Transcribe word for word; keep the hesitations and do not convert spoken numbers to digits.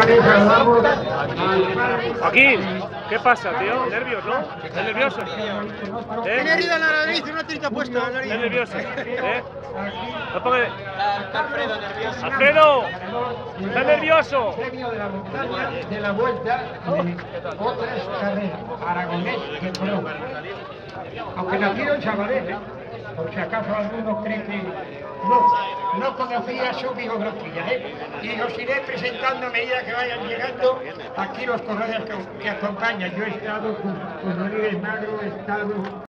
también saludamos. Joaquín, ¿qué pasa, tío? ¿Nervios, no? ¿Estás nervioso? ¿Eh? Tiene herida en la nariz, una tirita puesta en la nariz. ¿Estás nervioso? ¿Eh? No ponga... Está Alfredo nervioso. ¡Alfredo! ¿Estás nervioso? Premio de la montaña de la vuelta de otras carreras. Aragonés que pro. Aunque nacido en Sabadell, por si acaso alguno cree que no, no conocía su biografía, ¿eh? Y os iré presentando a medida que vayan llegando aquí los corredores que, que acompañan. Yo he estado con, con Oliver Magro, he estado